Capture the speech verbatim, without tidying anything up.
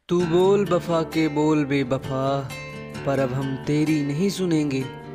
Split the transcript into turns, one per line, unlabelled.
तू बोल वफा के बोल बेवफा, पर अब हम तेरी नहीं सुनेंगे।